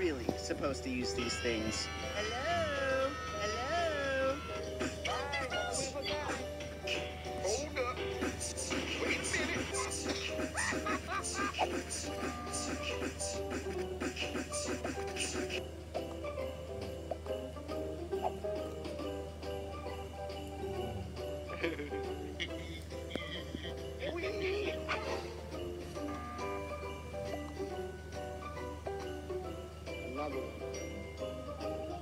really supposed to use these things? Hello? Hello? Hold up. Wait a minute. Another one.